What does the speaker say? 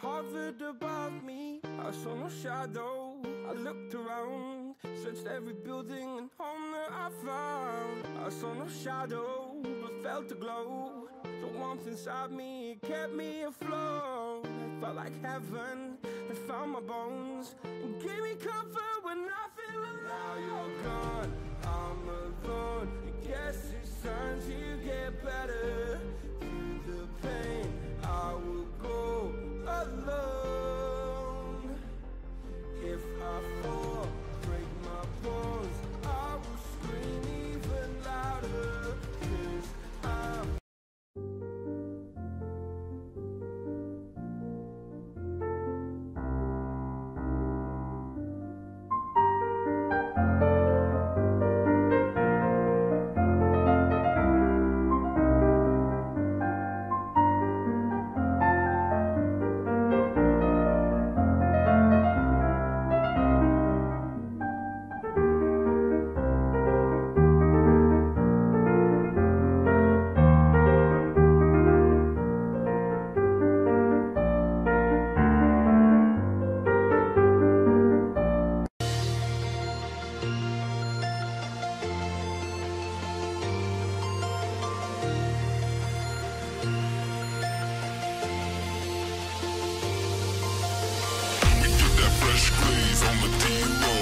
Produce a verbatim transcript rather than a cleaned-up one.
hovered above me. I saw no shadow. I looked around, searched every building and home that I found. I saw no shadow, but felt a glow. The warmth inside me, it kept me afloat. It felt like heaven, it found my bones and gave me comfort when I feel alone. Now you're gone, I'm alone. I guess it's time to get better. Through the pain, I will go alone. If I fall, break my bones, I will scream even louder. 'Cause I'm Fresh glaze on the D-Lo.